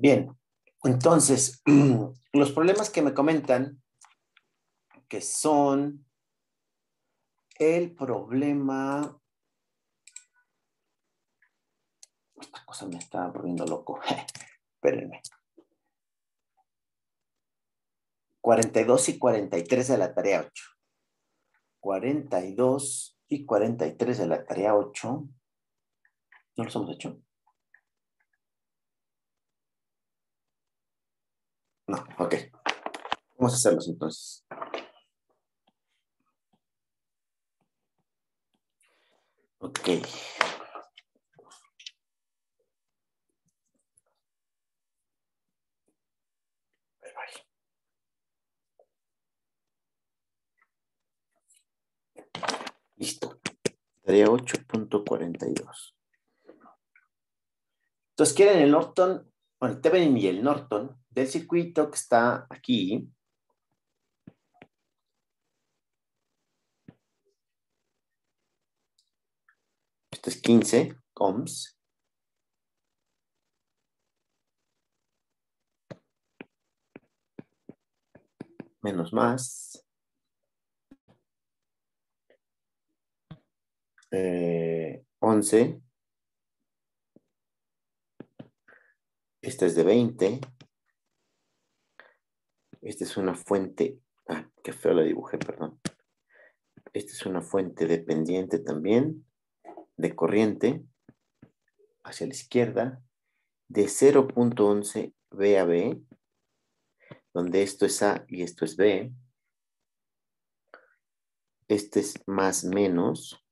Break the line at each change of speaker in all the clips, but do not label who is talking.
Bien, entonces, los problemas que me comentan que son el problema... Esta cosa me está volviendo loco. Espérenme. 42 y 43 de la tarea 8. 42 y 43 de la tarea 8. ¿No los hemos hecho? No, ok. Vamos a hacerlos entonces. Ok. Listo. Tarea 8.42. Entonces quieren el Norton, bueno, el Thevenin y el Norton del circuito que está aquí. Esto es 15 ohms. Menos más. 11. Esta es de 20. Esta es una fuente. Ah, qué feo la dibujé, perdón. Esta es una fuente dependiente también de corriente hacia la izquierda de 0.11 B a B, donde esto es A y esto es B. Este es más menos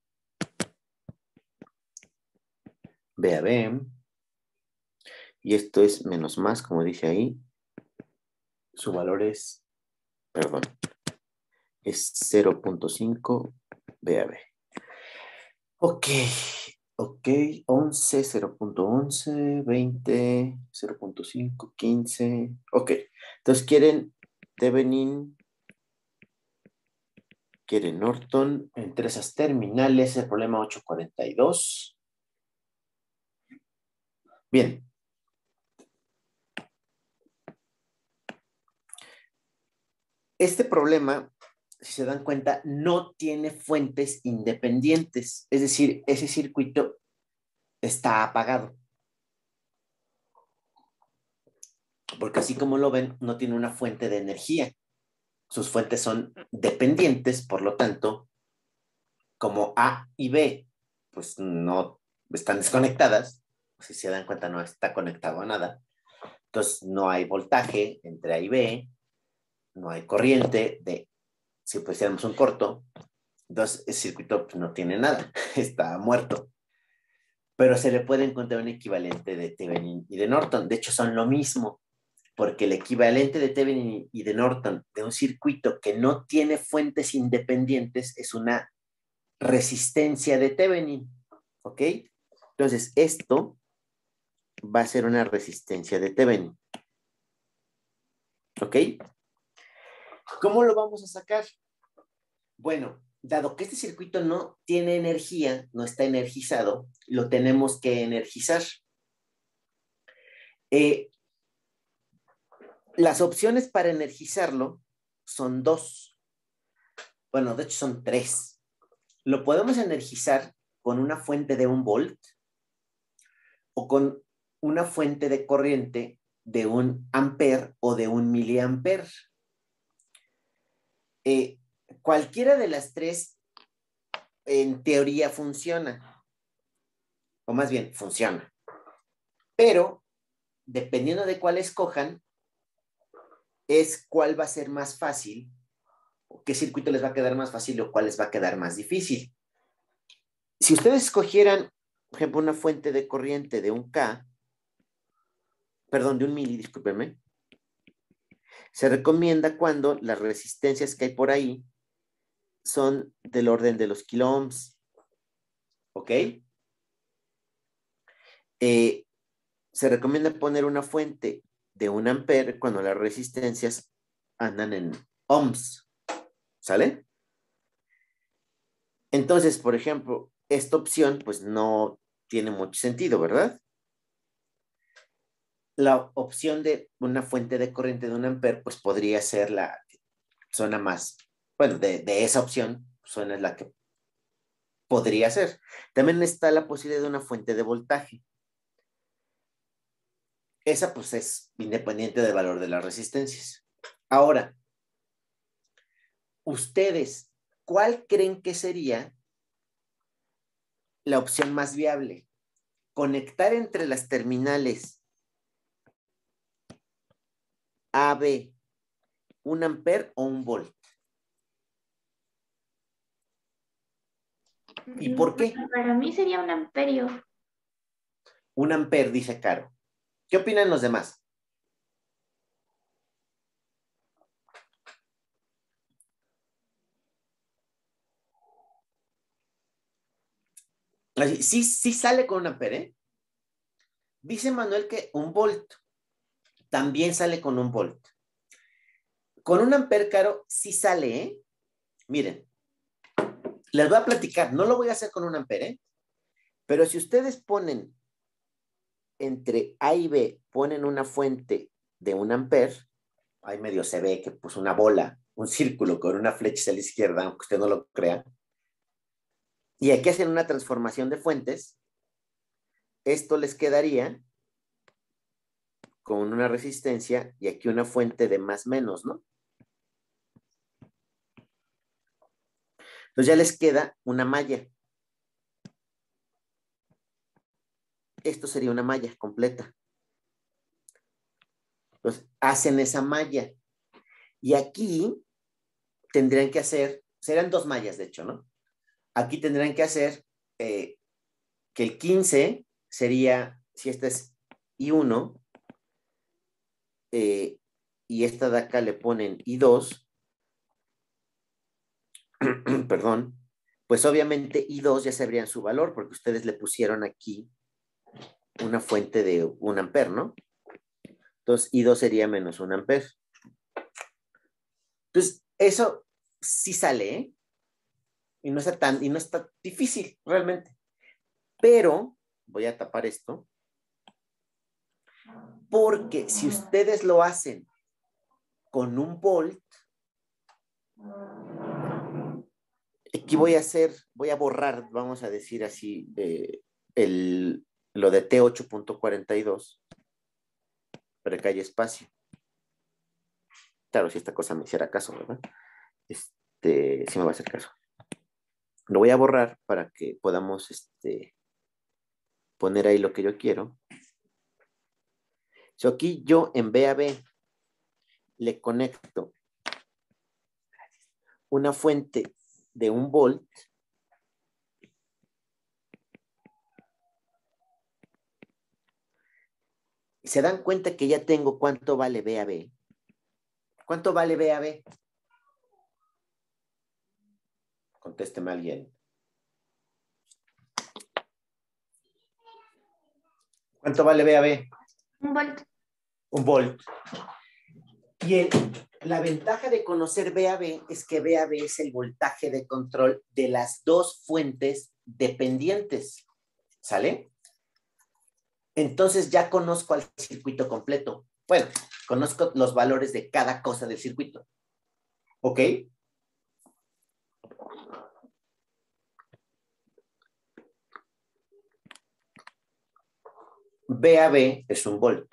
B a B. Y esto es menos más, como dice ahí. Su valor es, perdón, es 0.5 B a B. Ok, ok, 11, 0.11, 20, 0.5, 15. Ok, entonces quieren Thevenin, quieren Norton entre esas terminales, el problema 842. Bien. Este problema, si se dan cuenta, no tiene fuentes independientes. Es decir, ese circuito está apagado. Porque así como lo ven, no tiene una fuente de energía. Sus fuentes son dependientes, por lo tanto, como A y B, pues no están desconectadas. Si se dan cuenta, no está conectado a nada. Entonces, no hay voltaje entre A y B, no hay corriente de, si pusiéramos un corto, entonces el circuito pues, no tiene nada, está muerto. Pero se le puede encontrar un equivalente de Thevenin y de Norton. De hecho, son lo mismo, porque el equivalente de Thevenin y de Norton de un circuito que no tiene fuentes independientes es una resistencia de Thevenin, ¿ok? Entonces, esto va a ser una resistencia de Thevenin, ¿ok? ¿Cómo lo vamos a sacar? Bueno, dado que este circuito no tiene energía, no está energizado, lo tenemos que energizar. Las opciones para energizarlo son dos. Bueno, de hecho son tres. Lo podemos energizar con una fuente de 1 volt o con una fuente de corriente de 1 ampere o de 1 miliampere. Cualquiera de las tres en teoría funciona, o más bien funciona, pero dependiendo de cuál escojan, es cuál va a ser más fácil, o qué circuito les va a quedar más fácil o cuál les va a quedar más difícil. Si ustedes escogieran, por ejemplo, una fuente de corriente de 1K, perdón, de 1 mili, discúlpenme, se recomienda cuando las resistencias que hay por ahí son del orden de los kiloohms, ¿ok? Se recomienda poner una fuente de 1 ampere cuando las resistencias andan en ohms, ¿sale? Entonces, por ejemplo, esta opción pues no tiene mucho sentido, ¿verdad? la opción de una fuente de corriente de 1 amper, pues podría ser la zona más, bueno, de esa opción, zona es la que podría ser. También está la posibilidad de una fuente de voltaje. Esa pues es independiente del valor de las resistencias. Ahora, ustedes, ¿cuál creen que sería la opción más viable? Conectar entre las terminales AB 1 amper o 1 volt. ¿Y por qué?
Para mí sería 1 amperio.
1 amper, dice Caro. ¿Qué opinan los demás? Sí, sí sale con 1 amper, ¿eh? Dice Manuel que 1 volt también sale con 1 volt. Con 1 amper, Caro, sí sale, ¿eh? Miren, les voy a platicar. No lo voy a hacer con 1 amper, ¿eh? Pero si ustedes ponen entre A y B, ponen una fuente de 1 amper, ahí medio se ve que puso una bola, un círculo con una flecha a la izquierda, aunque usted no lo crea. Y aquí hacen una transformación de fuentes. Esto les quedaría con una resistencia y aquí una fuente de más menos, ¿no? Entonces ya les queda una malla. Esto sería una malla completa. Entonces hacen esa malla. Y aquí tendrían que hacer, serán 2 mallas de hecho, ¿no? Aquí tendrán que hacer que el 15 sería, si esta es I1, y esta de acá le ponen I2, perdón, pues obviamente I2 ya sabrían su valor porque ustedes le pusieron aquí una fuente de 1 amper, ¿no? Entonces I2 sería menos 1 amper. Entonces, eso sí sale, ¿eh? Y no está difícil realmente. Pero, voy a tapar esto, porque si ustedes lo hacen con 1 volt, aquí voy a borrar, vamos a decir así, lo de T8.42 para que haya espacio. Claro, si esta cosa me hiciera caso, ¿verdad? Sí me va a hacer caso. Lo voy a borrar para que podamos poner ahí lo que yo quiero. So, aquí yo en BAB le conecto una fuente de 1 volt. ¿Se dan cuenta que ya tengo cuánto vale BAB? ¿Cuánto vale BAB? Contésteme alguien. ¿Cuánto vale BAB?
1 volt.
1 volt. Y la ventaja de conocer BAB es que BAB es el voltaje de control de las 2 fuentes dependientes. ¿Sale? Entonces ya conozco al circuito completo. Bueno, conozco los valores de cada cosa del circuito. ¿Ok? BAB es 1 volt.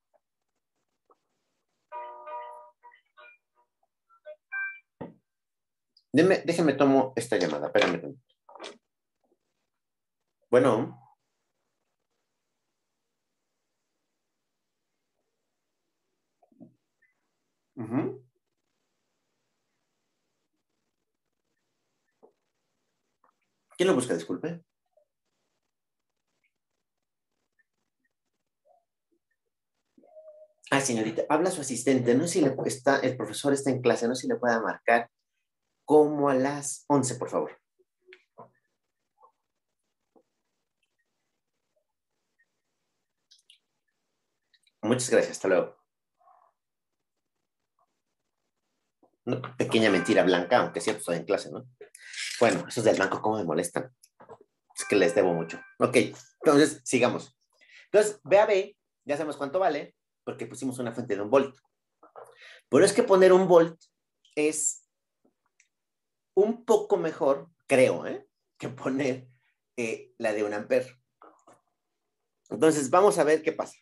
Déjenme tomo esta llamada. Espérenme. Bueno. ¿Quién lo busca? Disculpe. Ah, señorita, habla su asistente. No sé si el profesor está en clase, no sé si le pueda marcar como a las 11, por favor. Muchas gracias, hasta luego. Una pequeña mentira blanca, aunque es cierto, estoy en clase, ¿no? Bueno, esos del banco, ¿cómo me molestan? Es que les debo mucho. Ok, entonces, sigamos. Entonces, BAB Ya sabemos cuánto vale, porque pusimos una fuente de 1 volt. Pero es que poner 1 volt es un poco mejor, creo, que poner la de 1 ampere. Entonces, vamos a ver qué pasa.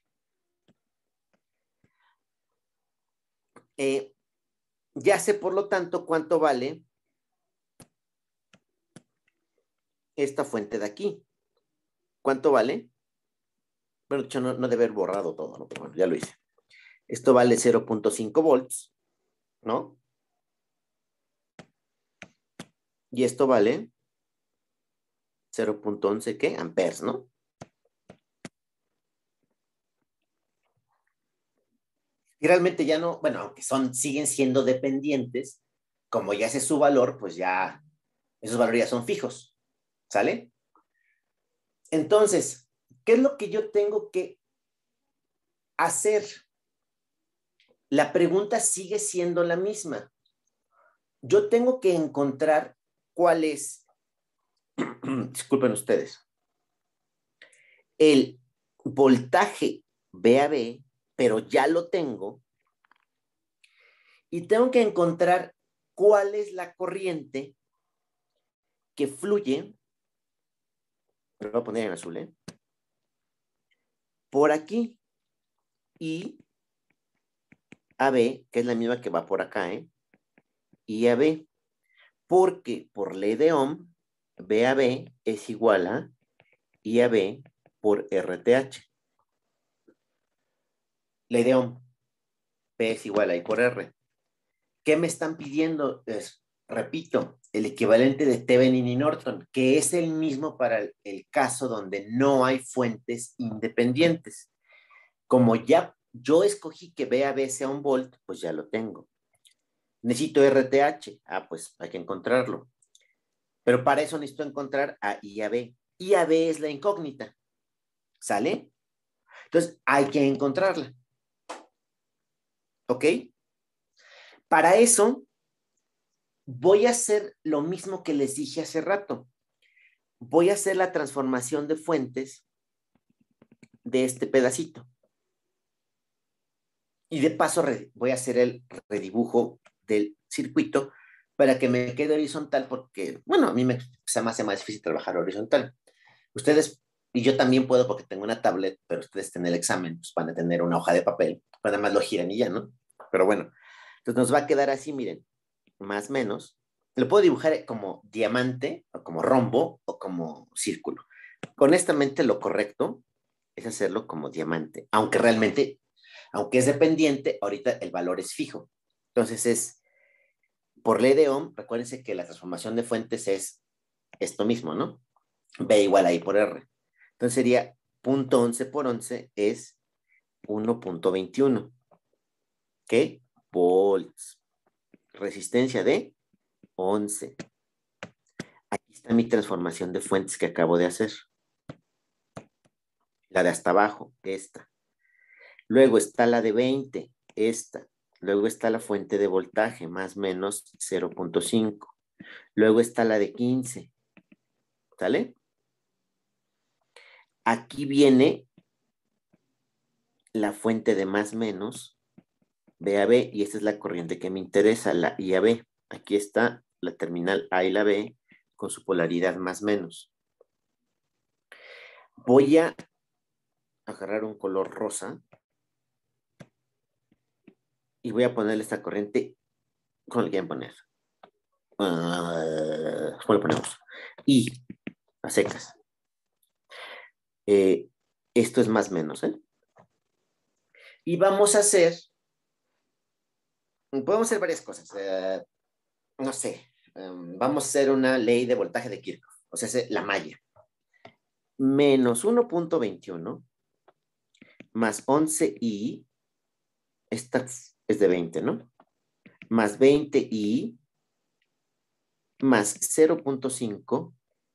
Ya sé, por lo tanto, cuánto vale esta fuente de aquí. ¿Cuánto vale? Bueno, de hecho, no debe haber borrado todo, ¿no? Pero bueno, ya lo hice. Esto vale 0.5 volts, ¿no? Y esto vale 0.11, ¿qué? Amperes, ¿no? Y realmente ya no, bueno, aunque siguen siendo dependientes, como ya sé su valor, pues ya, esos valores ya son fijos, ¿sale? Entonces, ¿qué es lo que yo tengo que hacer? La pregunta sigue siendo la misma. Yo tengo que encontrar cuál es, disculpen ustedes, el voltaje B a B, pero ya lo tengo, y tengo que encontrar cuál es la corriente que fluye, lo voy a poner en azul, por aquí, y AB, que es la misma que va por acá, y AB, porque por ley de Ohm, B a B es igual a I a B por RTH. Ley de Ohm, P es igual a I por R. ¿Qué me están pidiendo? Repito, el equivalente de Thevenin y Norton, que es el mismo para el caso donde no hay fuentes independientes. Como ya yo escogí que B a B sea 1 volt, pues ya lo tengo. Necesito RTH. Pues hay que encontrarlo. Pero para eso necesito encontrar a I a B. I a B es la incógnita. ¿Sale? Entonces hay que encontrarla. ¿Ok? Para eso voy a hacer lo mismo que les dije hace rato. Voy a hacer la transformación de fuentes de este pedacito. Y de paso voy a hacer el redibujo del circuito para que me quede horizontal porque, bueno, a mí se me hace más difícil trabajar horizontal. Ustedes, y yo también puedo porque tengo una tablet, pero ustedes en el examen pues, van a tener una hoja de papel, pues nada más lo giran y ya, ¿no? Pero bueno, entonces nos va a quedar así, miren, más o menos. Lo puedo dibujar como diamante, o como rombo, o como círculo. Honestamente, lo correcto es hacerlo como diamante, aunque realmente, aunque es dependiente, ahorita el valor es fijo. Entonces por ley de Ohm, recuérdense que la transformación de fuentes es esto mismo, ¿no? B igual a I por R. Entonces sería 0.11 por 11 es 1.21. ¿Qué? Volts. Resistencia de 11. Aquí está mi transformación de fuentes que acabo de hacer. La de hasta abajo, esta. Luego está la de 20, esta. Luego está la fuente de voltaje, más o menos 0.5. Luego está la de 15. ¿Sale? Aquí viene la fuente de más menos, B a B, y esta es la corriente que me interesa, la I a B. Aquí está la terminal A y la B con su polaridad más menos. Voy a agarrar un color rosa y voy a ponerle esta corriente, ¿cómo le quieren poner? ¿Cómo le ponemos? I, a secas. Esto es más menos, Y vamos a hacer, podemos hacer varias cosas. No sé, vamos a hacer una ley de voltaje de Kirchhoff, o sea, la malla. Menos 1.21 más 11i, esta es de 20, ¿no? Más 20i más 0.5.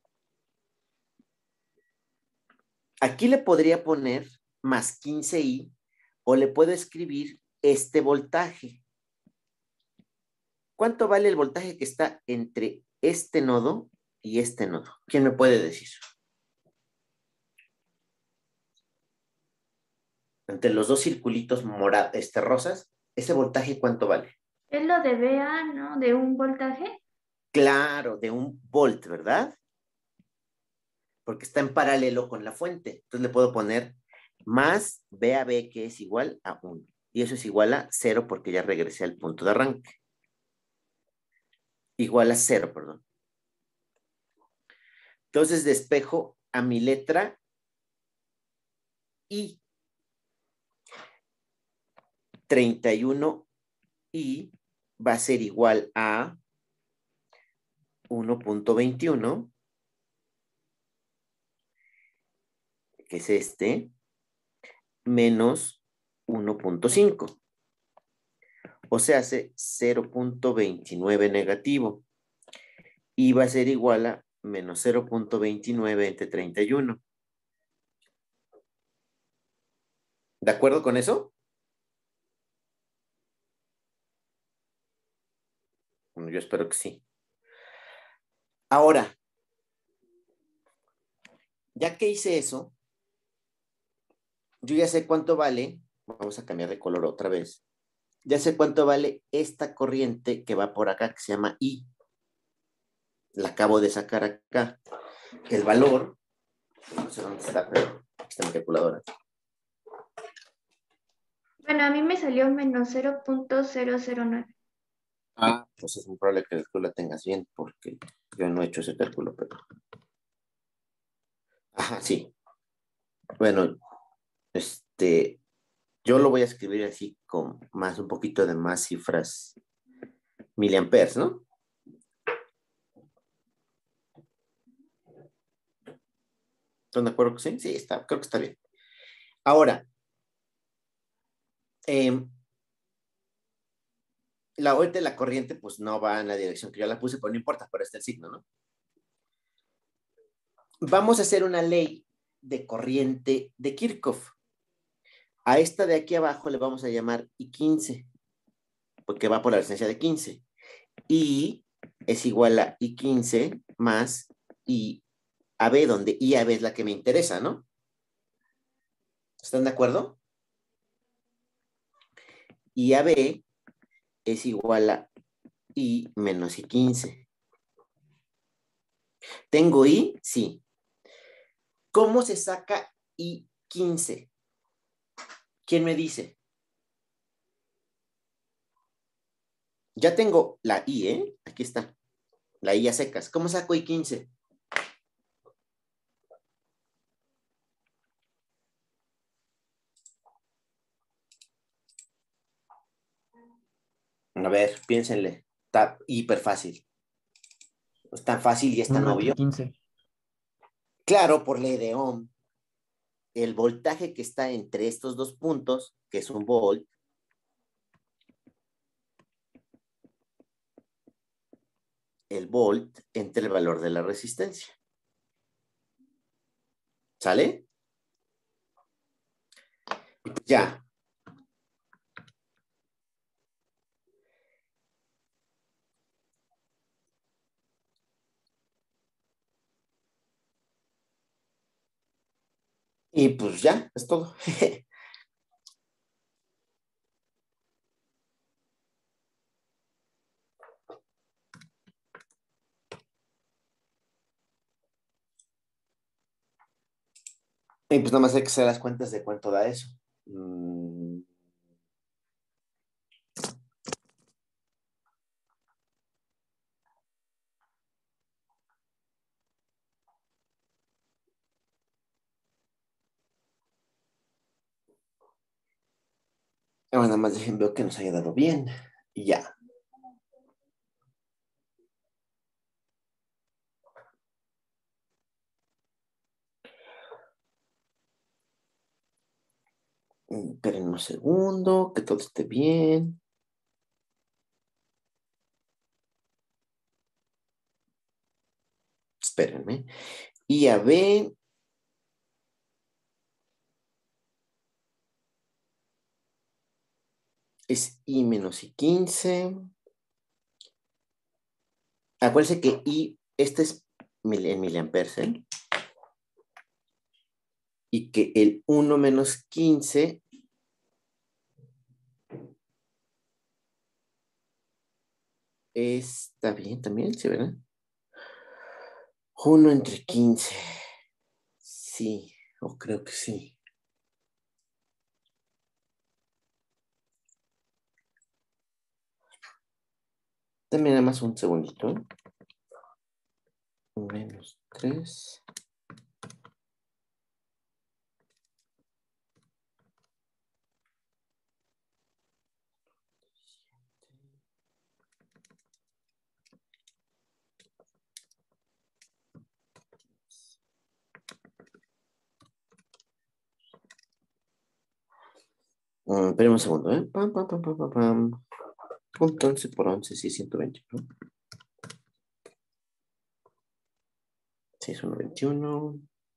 Aquí le podría poner más 15i o le puedo escribir este voltaje. ¿Cuánto vale el voltaje que está entre este nodo y este nodo? ¿Quién me puede decir? entre los dos circulitos rosas, ¿ese voltaje cuánto vale?
Es lo de VA, ¿no? De un voltaje.
Claro, de 1 volt, ¿verdad? Porque está en paralelo con la fuente. Entonces le puedo poner más B a B, que es igual a 1. Y eso es igual a 0 porque ya regresé al punto de arranque. Igual a 0, perdón. Entonces despejo a mi letra I. 31I va a ser igual a 1.21, que es este, menos 1.5. O sea, hace 0.29 negativo. Y va a ser igual a menos 0.29 entre 31. ¿De acuerdo con eso? Bueno, yo espero que sí. Ahora, ya que hice eso, yo ya sé cuánto vale. Vamos a cambiar de color otra vez. Ya sé cuánto vale esta corriente que va por acá, que se llama I. La acabo de sacar acá. El valor, no sé dónde está, pero aquí está mi calculadora.
Bueno, a mí me salió menos 0.009.
Ah, pues es muy probable que tú la tengas bien, porque yo no he hecho ese cálculo, pero... Ajá, sí. Bueno, yo lo voy a escribir así con un poquito de más cifras miliamperes, ¿no? ¿Están de acuerdo que sí? Sí, creo que está bien. Ahora, la vuelta de la corriente, pues no va en la dirección que yo la puse, pero no importa, pero está el signo, ¿no? Vamos a hacer una ley de corriente de Kirchhoff. A esta de aquí abajo le vamos a llamar I15, porque va por la resistencia de 15. I es igual a I15 más IAB, donde IAB es la que me interesa, ¿no? ¿Están de acuerdo? IAB es igual a I menos I15. ¿Tengo I? Sí. ¿Cómo se saca I15? ¿Quién me dice? Ya tengo la I, ¿eh? Aquí está. La I a secas. ¿Cómo saco I15? A ver, piénsenle. Está hiper fácil. Es tan fácil y es tan
1
obvio.
entre 15.
Claro, por ley de Ohm. El voltaje que está entre estos dos puntos, que es 1 volt, el volt entre el valor de la resistencia. ¿Sale? Ya. Y pues ya, es todo. Y pues nada más hay que hacer las cuentas de cuánto da eso. Bueno, nada más dejen ver que nos haya dado bien. Y ya. Esperen un segundo, que todo esté bien. Espérenme. IAB es I menos I15. Acuérdense que I, este es en miliamperes, ¿eh? Y que el 1 menos 15 Está bien también, ¿sí, verdad? 1 entre 15. Sí, o creo que sí. También nada más un segundito. Menos 3. Espera un segundo, ¿eh? Pam, pam, pam, pam, pam, pam. Punto 11 por 11, sí, 120, ¿no? Sí, es 121.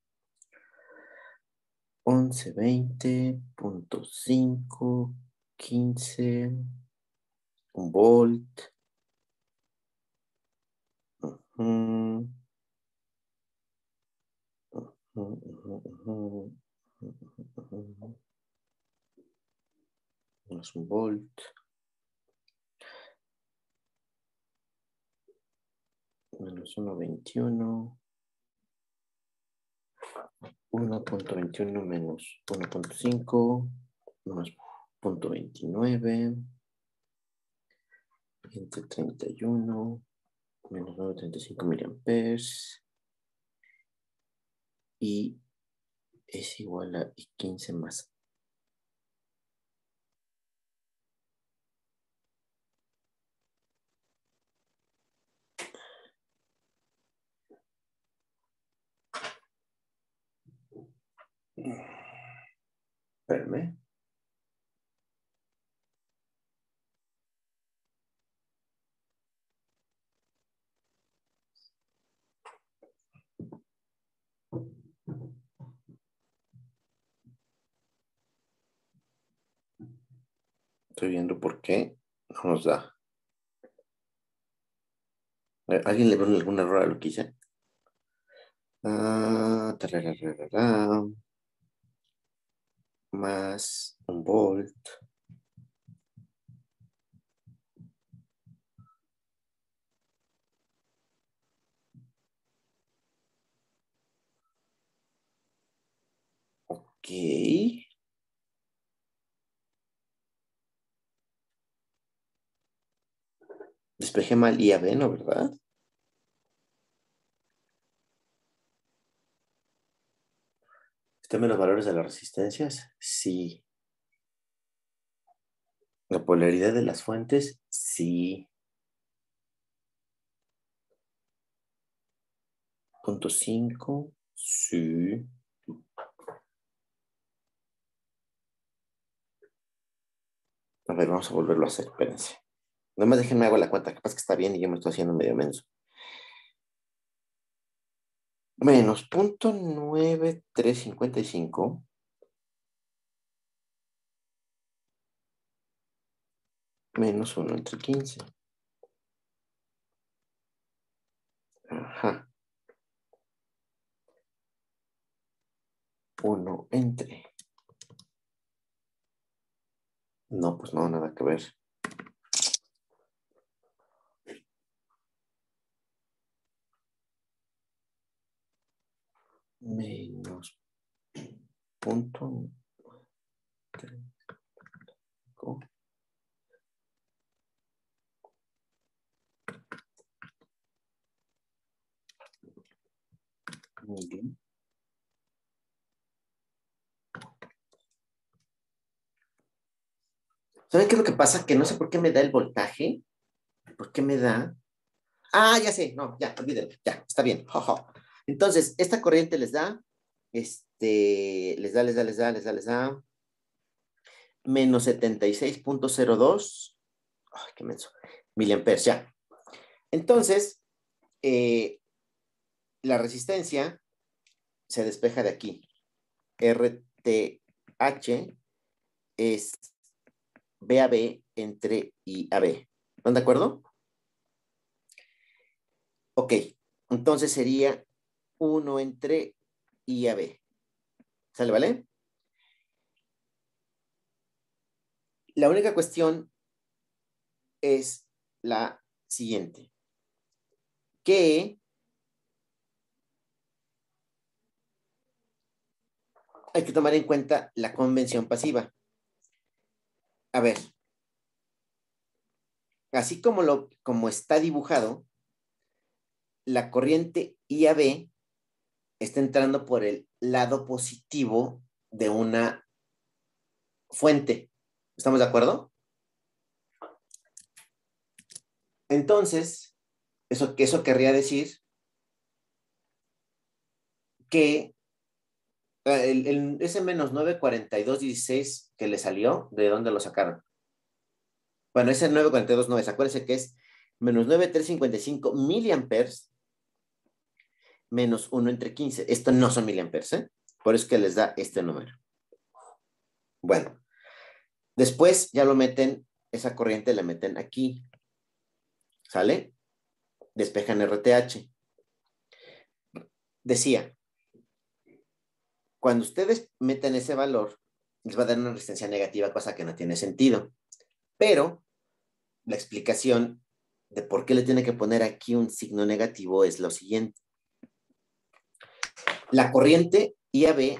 11, 20, punto 5, 15, un volt. Ujú, ujú, ujú, ujú, ujú, ujú. Más un volt. Menos 1,21. 1,21 menos 1,5 más 0,29 entre 31 menos 9,35 miliamperes y es igual a 15 más. Espérame. Estoy viendo por qué no nos da. ¿Alguien le ve algún error a lo que hice? Tarararara, más un volt. Ok. Despejé mal I a B, ¿no? ¿Verdad? ¿Están bien los valores de las resistencias? Sí. ¿La polaridad de las fuentes? Sí. Punto 5. Sí. A ver, vamos a volverlo a hacer, espérense. Nomás déjenme hago la cuenta, capaz que está bien y yo me estoy haciendo medio menso. Menos 0,9355 menos 1 entre 15. Ajá. 1 entre. No, pues no, nada que ver. Menos punto 3. Muy bien. ¿Saben qué es lo que pasa? Que no sé por qué me da el voltaje. ¿Por qué me da? Ah, ya sé, no, ya, olvídenlo, ya, está bien. Jojo. Entonces, esta corriente les da, les da menos 76,02. Ay, qué menso. Miliamperes, ya. Entonces, eh, la resistencia se despeja de aquí. RTH es B a B entre I a B. ¿Están de acuerdo? Ok, entonces sería 1 entre I a B. ¿Sale, vale? La única cuestión es la siguiente, que hay que tomar en cuenta la convención pasiva. A ver, así como está dibujado, la corriente IAB está entrando por el lado positivo de una fuente. ¿Estamos de acuerdo? Entonces, eso querría decir que ese menos 94216 que le salió, ¿de dónde lo sacaron? Bueno, ese 942 acuérdense que es menos 9355 miliamperes menos 1 entre 15. Esto no son miliamperes, ¿eh? Por eso es que les da este número. Bueno, después ya lo meten, esa corriente la meten aquí. ¿Sale? Despejan RTH. Decía, cuando ustedes meten ese valor, les va a dar una resistencia negativa, cosa que no tiene sentido. Pero la explicación de por qué le tiene que poner aquí un signo negativo es lo siguiente. La corriente IAB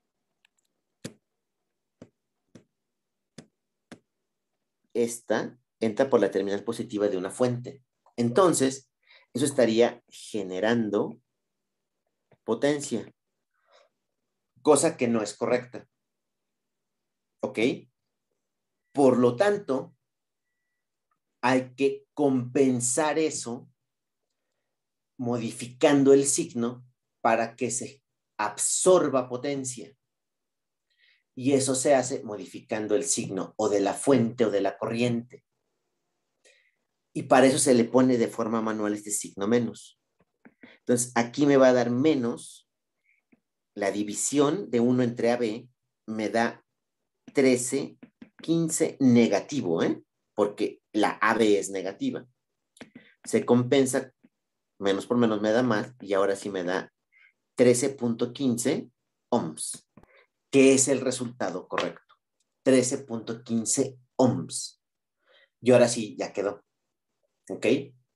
esta entra por la terminal positiva de una fuente. Entonces, eso estaría generando potencia, cosa que no es correcta. ¿Ok? Por lo tanto, hay que compensar eso modificando el signo para que se absorba potencia. Y eso se hace modificando el signo o de la fuente o de la corriente. Y para eso se le pone de forma manual este signo menos. Entonces, aquí me va a dar menos, la división de 1 entre AB me da 13, 15 negativo, porque la AB es negativa. Se compensa, menos por menos me da más, y ahora sí me da 13.15 ohms, que es el resultado correcto. 13.15 ohms. Y ahora sí, ya quedó. ¿Ok?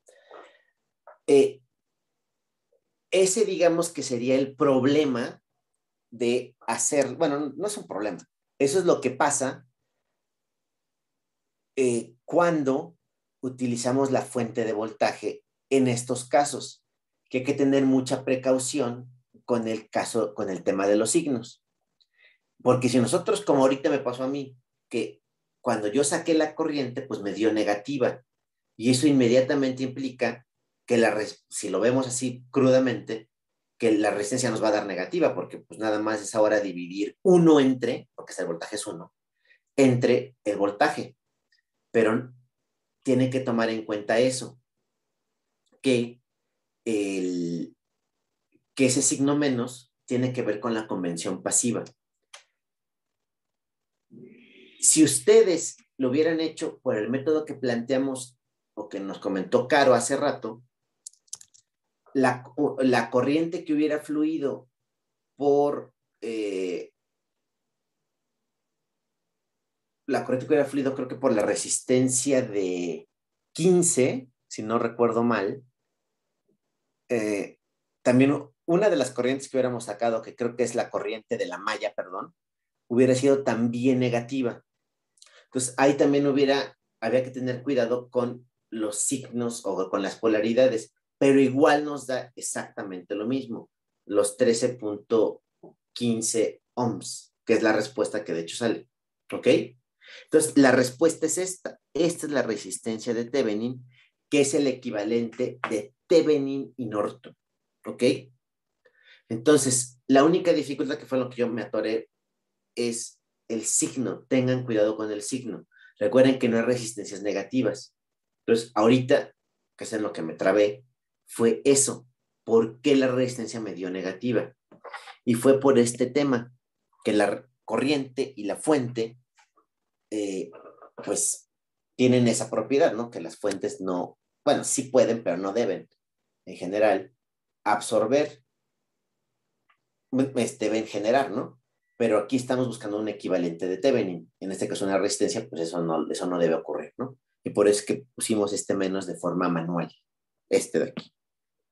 Ese digamos que sería el problema de hacer, bueno, no es un problema. Eso es lo que pasa cuando utilizamos la fuente de voltaje en estos casos, que hay que tener mucha precaución con el tema de los signos. Porque si nosotros, como ahorita me pasó a mí, que cuando yo saqué la corriente, pues me dio negativa. Y eso inmediatamente implica que si lo vemos así crudamente, que la resistencia nos va a dar negativa, porque pues nada más es ahora dividir 1 entre, porque el voltaje es 1, entre el voltaje. Pero tiene que tomar en cuenta eso, que, que ese signo menos tiene que ver con la convención pasiva. Si ustedes lo hubieran hecho por el método que planteamos o que nos comentó Caro hace rato, la corriente que hubiera fluido por la corriente que hubiera fluido creo que por la resistencia de 15, si no recuerdo mal, también una de las corrientes que hubiéramos sacado, que creo que es la corriente de la malla, perdón, hubiera sido también negativa. Entonces ahí también había que tener cuidado con los signos o con las polaridades, pero igual nos da exactamente lo mismo, los 13.15 ohms, que es la respuesta que de hecho sale. ¿Ok? Entonces, la respuesta es esta. Esta es la resistencia de Thevenin, que es el equivalente de Thevenin y Norton. ¿Ok? Entonces, la única dificultad que fue lo que yo me atoré es el signo. Tengan cuidado con el signo. Recuerden que no hay resistencias negativas. Entonces, ahorita, que es en lo que me trabé, fue eso. ¿Por qué la resistencia me dio negativa? Y fue por este tema, que la corriente y la fuente pues tienen esa propiedad, ¿no? Que las fuentes no, bueno, sí pueden, pero no deben, en general, absorber, deben generar, ¿no? Pero aquí estamos buscando un equivalente de Thevenin. En este caso, una resistencia, pues eso no debe ocurrir, ¿no? Y por eso es que pusimos este menos de forma manual. Este de aquí.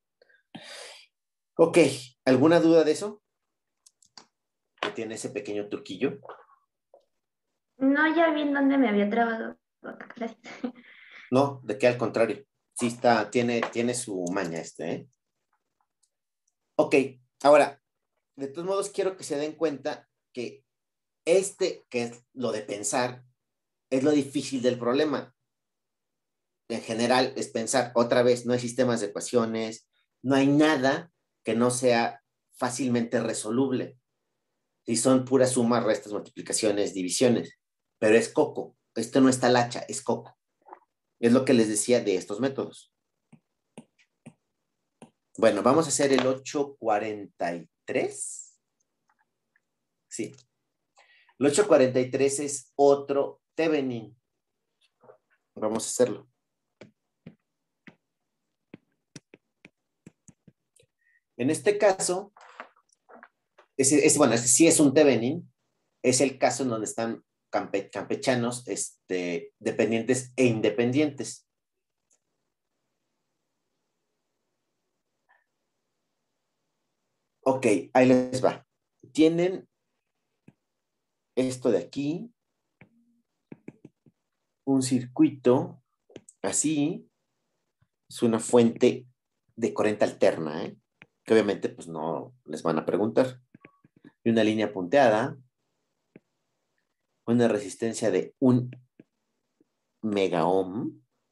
Ok, ¿alguna duda de eso? ¿Que tiene ese pequeño truquillo?
No, ya vi en dónde me había trabado. Gracias.
No, de que al contrario. Sí está, tiene su maña este, ¿eh? Ok, ahora, de todos modos quiero que se den cuenta que que es lo de pensar, es lo difícil del problema. En general es pensar, otra vez, no hay sistemas de ecuaciones, no hay nada que no sea fácilmente resoluble. Si son puras sumas, restas, multiplicaciones, divisiones, pero es coco. Esto no está lacha, es coco. Es lo que les decía de estos métodos. Bueno, vamos a hacer el 843. Sí. El 843 es otro Thevenin. Vamos a hacerlo. En este caso, bueno, ese sí es un Thevenin. Es el caso en donde están campechanos, dependientes e independientes. Ok, ahí les va. Tienen esto de aquí, un circuito así, es una fuente de corriente alterna, ¿eh? Que obviamente pues no les van a preguntar. Y una línea punteada, una resistencia de 1 megaohm.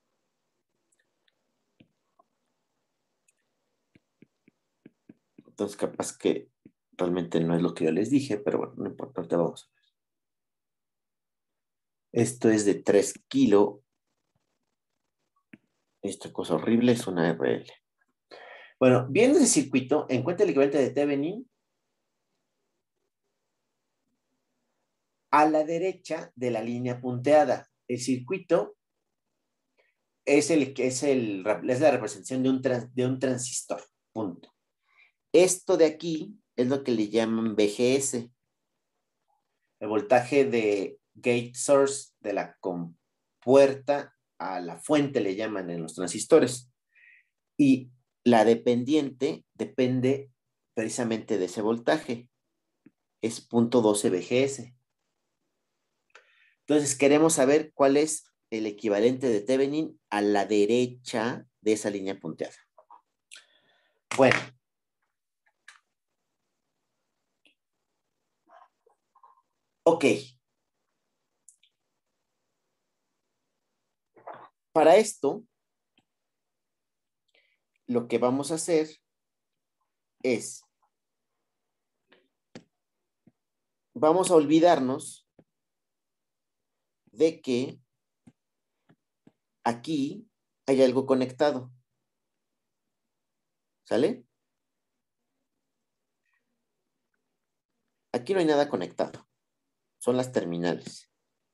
Entonces capaz que realmente no es lo que yo les dije, pero bueno, no importa, ahorita vamos a ver. Esto es de 3 kilos. Esta cosa horrible es una RL. Bueno, viendo ese circuito, encuentra el equivalente de Thevenin a la derecha de la línea punteada. El circuito es la representación de un transistor. Punto. Esto de aquí es lo que le llaman VGS, el voltaje de gate source, de la compuerta a la fuente le llaman en los transistores. Y la dependiente depende precisamente de ese voltaje. Es 0.12 VGS. Entonces queremos saber cuál es el equivalente de Thevenin a la derecha de esa línea punteada. Bueno. Ok. Para esto, lo que vamos a hacer es, vamos a olvidarnos de que aquí hay algo conectado. ¿Sale? Aquí no hay nada conectado. Son las terminales.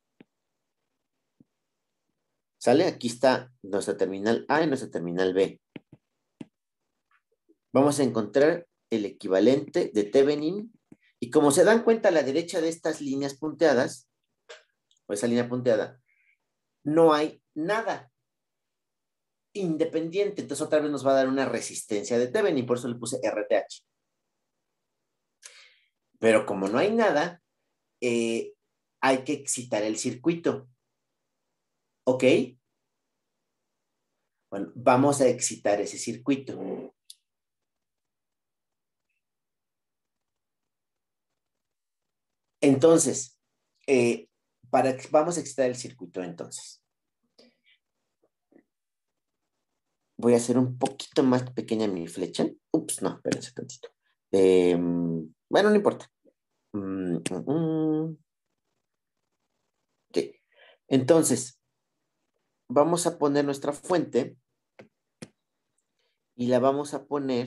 ¿Sale? Aquí está nuestra terminal A y nuestra terminal B. Vamos a encontrar el equivalente de Thevenin. Y como se dan cuenta a la derecha de estas líneas punteadas, o esa línea punteada, no hay nada independiente. Entonces otra vez nos va a dar una resistencia de Thevenin, por eso le puse RTH. Pero como no hay nada, hay que excitar el circuito. ¿Ok? Bueno, vamos a excitar ese circuito. Entonces, vamos a excitar el circuito entonces. Voy a hacer un poquito más pequeña mi flecha. Ups, no, espérense tantito. Bueno, no importa. Ok. Entonces, vamos a poner nuestra fuente y la vamos a poner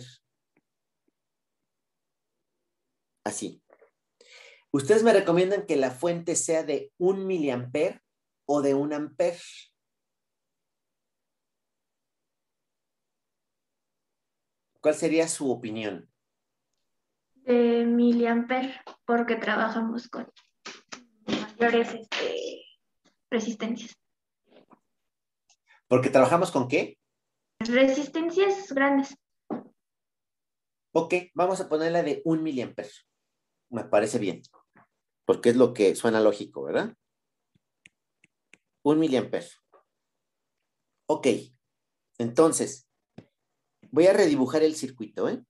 así. Ustedes me recomiendan que la fuente sea de 1 miliamper o de 1 amper. ¿Cuál sería su opinión?
De miliamper, porque trabajamos con mayores resistencias.
Porque trabajamos con ¿qué?
Resistencias grandes.
Ok, vamos a ponerla de 1 mA. Me parece bien. Porque es lo que suena lógico, ¿verdad? 1 mA. Ok, entonces, voy a redibujar el circuito, ¿eh?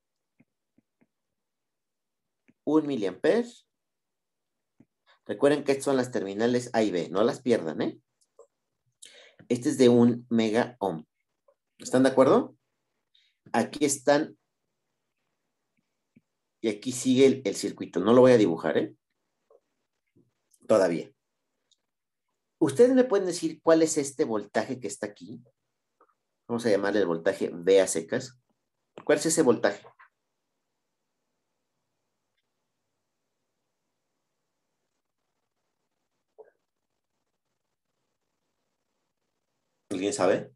1 mA. Recuerden que estas son las terminales A y B, no las pierdan, ¿eh? Este es de 1 MΩ. ¿Están de acuerdo? Aquí están y aquí sigue el circuito. No lo voy a dibujar, ¿eh? Todavía. ¿Ustedes me pueden decir cuál es este voltaje que está aquí? Vamos a llamarle el voltaje V a secas. ¿Cuál es ese voltaje? ¿Alguien sabe?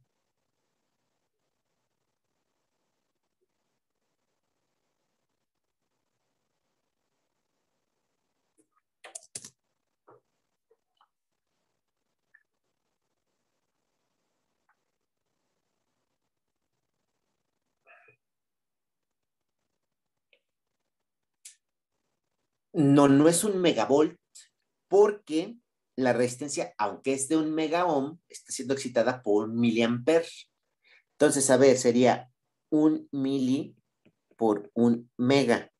No, no es 1 megavolt porque la resistencia, aunque es de 1 MΩ, está siendo excitada por 1 mA. Entonces, a ver, sería 1 mili por 1 mega.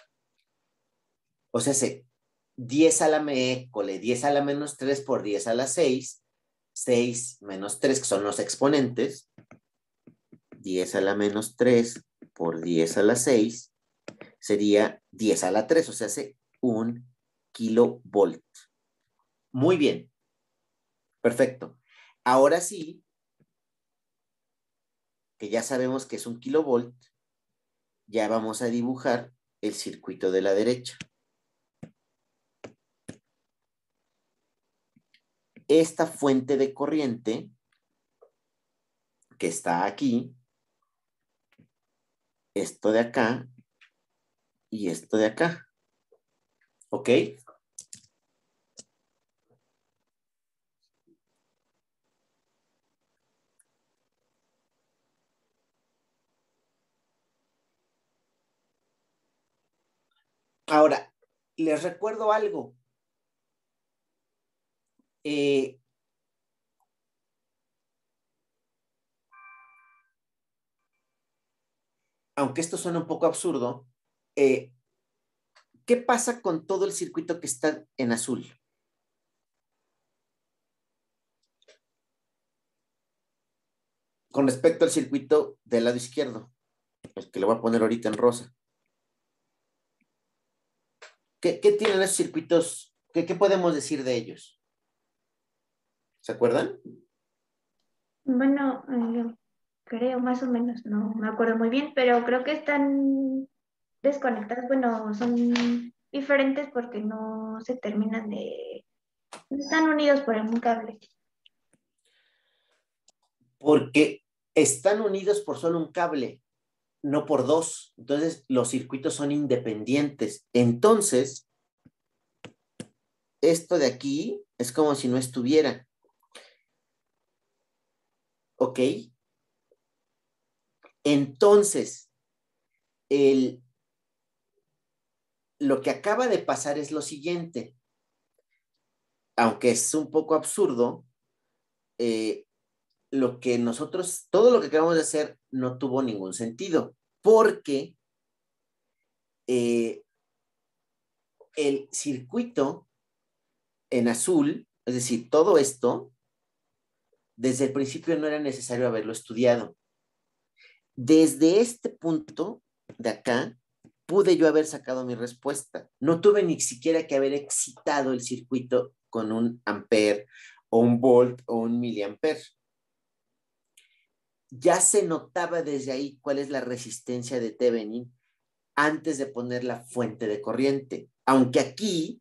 O sea, 10 a la mécole, 10 a la menos 3 por 10 a la 6, 6 menos 3, que son los exponentes, 10 a la menos 3 por 10 a la 6, sería 10 a la 3, o sea, hace 1 kilovolt. Muy bien, perfecto. Ahora sí, que ya sabemos que es 1 kilovolt, ya vamos a dibujar el circuito de la derecha. Esta fuente de corriente que está aquí, esto de acá y esto de acá. ¿Ok? Ahora, les recuerdo algo. Eh, Aunque esto suena un poco absurdo, eh, ¿qué pasa con todo el circuito que está en azul? Con respecto al circuito del lado izquierdo, el que le voy a poner ahorita en rosa. ¿Qué tienen esos circuitos? ¿Qué podemos decir de ellos? ¿Se acuerdan?
Bueno, creo más o menos, no me acuerdo muy bien, pero creo que están desconectadas. Bueno, son diferentes porque no se terminan de... no están unidos por un cable.
Porque están unidos por solo un cable, no por dos. Entonces, los circuitos son independientes. Entonces, esto de aquí es como si no estuviera. ¿Ok? Entonces, lo que acaba de pasar es lo siguiente. Aunque es un poco absurdo, eh, todo lo que acabamos de hacer no tuvo ningún sentido, porque eh, el circuito en azul, es decir, todo esto, desde el principio no era necesario haberlo estudiado. Desde este punto de acá, pude yo haber sacado mi respuesta. No tuve ni siquiera que haber excitado el circuito con 1 ampere o 1 volt o 1 miliampere. Ya se notaba desde ahí cuál es la resistencia de Thevenin antes de poner la fuente de corriente. Aunque aquí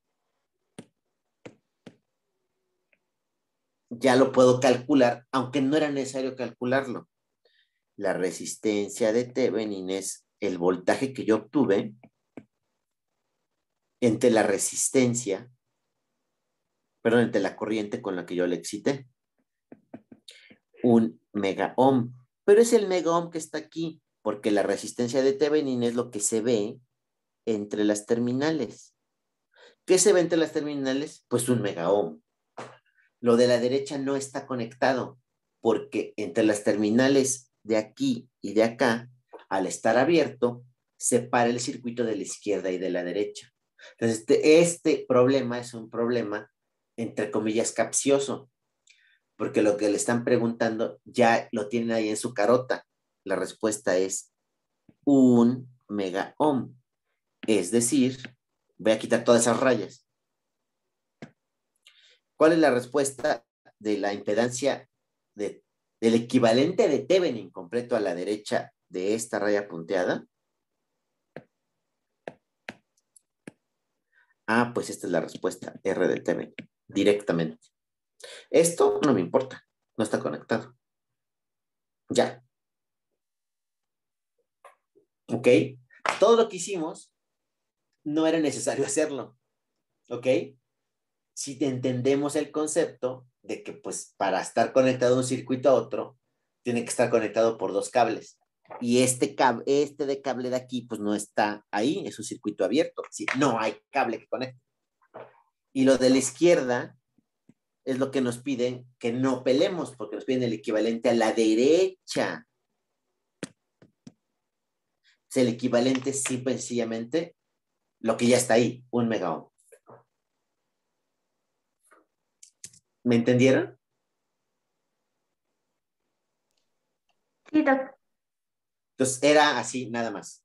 ya lo puedo calcular, aunque no era necesario calcularlo. La resistencia de Thevenin es el voltaje que yo obtuve entre la resistencia, perdón, entre la corriente con la que yo le excité. un mega ohm. Pero es el mega ohm que está aquí, porque la resistencia de Thevenin es lo que se ve entre las terminales. ¿Qué se ve entre las terminales? Pues un mega ohm. Lo de la derecha no está conectado, porque entre las terminales de aquí y de acá, al estar abierto, separa el circuito de la izquierda y de la derecha. Entonces, este problema es un problema, entre comillas, capcioso, porque lo que le están preguntando ya lo tienen ahí en su carota. La respuesta es un mega ohm. Es decir, voy a quitar todas esas rayas. ¿Cuál es la respuesta de la impedancia del equivalente de Thevenin completo a la derecha de esta raya punteada? Ah, pues esta es la respuesta, R de Thevenin, directamente. Esto no me importa, no está conectado. Ya, ¿ok? Todo lo que hicimos no era necesario hacerlo, ¿ok? Si entendemos el concepto de que pues para estar conectado un circuito a otro, tiene que estar conectado por dos cables. Y este de cable de aquí pues no está ahí, es un circuito abierto. Sí, no hay cable que conecte. Y lo de la izquierda es lo que nos piden que no pelemos, porque nos piden el equivalente a la derecha. Es el equivalente simple y sencillamente lo que ya está ahí, un mega ohm. ¿Me entendieron?
Sí, doc.
Entonces era así, nada más.